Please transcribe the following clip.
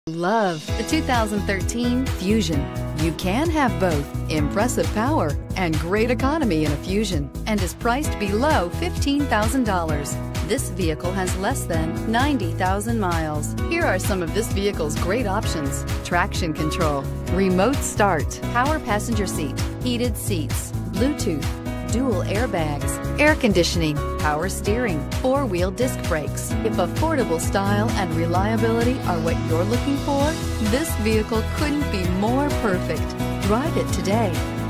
Love the 2013 Fusion. You can have both impressive power and great economy in a Fusion, and is priced below $15,000. This vehicle has less than 90,000 miles. Here are some of this vehicle's great options: traction control, remote start, power passenger seat, heated seats, Bluetooth, dual airbags, air conditioning, power steering, four-wheel disc brakes. If affordable style and reliability are what you're looking for, this vehicle couldn't be more perfect. Drive it today.